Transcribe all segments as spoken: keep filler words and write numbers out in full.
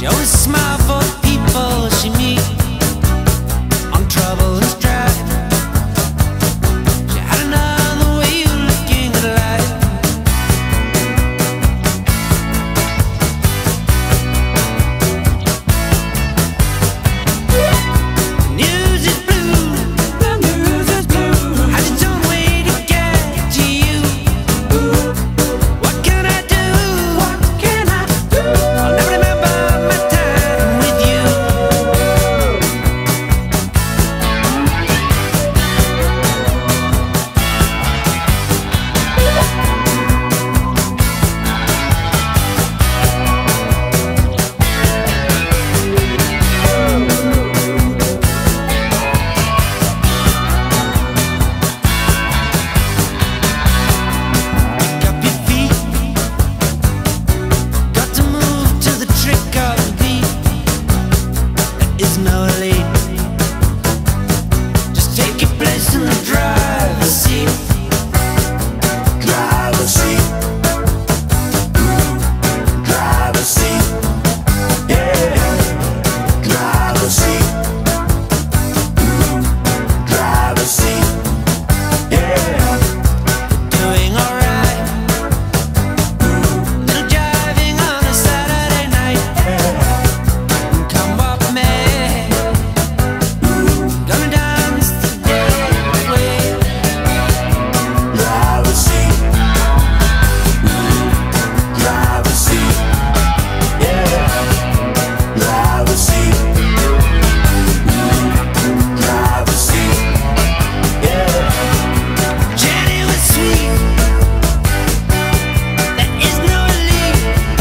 She always smiled for people she meet on trouble and strife. She had another way of looking at life. The news is blue, the news is blue. Has its own way to get to you. What can I do? What can I do? I'll never remember my time with you. Pick up your feet, got to move to the trick of the beat. There is no lead. Just take your place in the driver's seat. Driver's seat. Ooh, driver's seat. Yeah. Driver's seat. Ooh, driver's seat. Yeah. Doing alright. Little driving on a Saturday night. Come walk me. Gonna dance today. Driver's seat. Ooh, driver's seat. Yeah. Driver's seat. Ooh, driver's seat. Yeah. Jenny was sweet. There is no lead.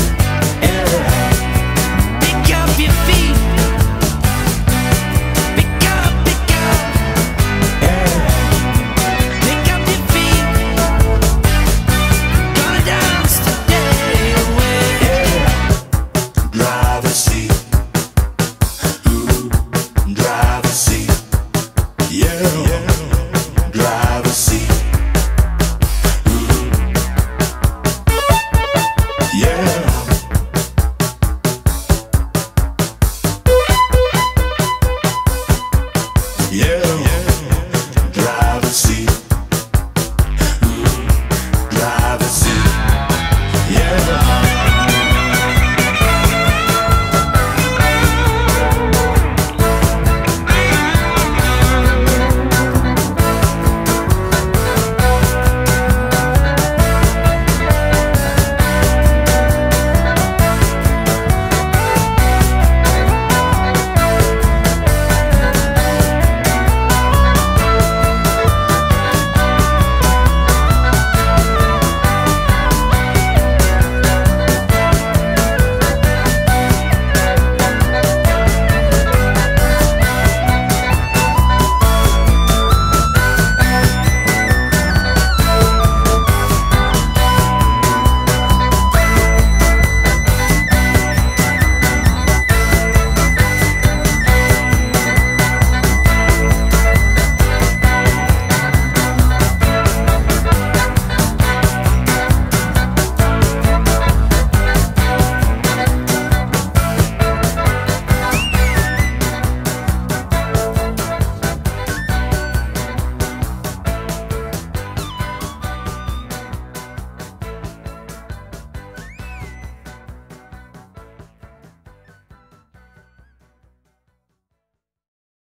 Pick up your feet. Pick up, pick up. Pick up your feet. Gonna dance today away. Driver's seat.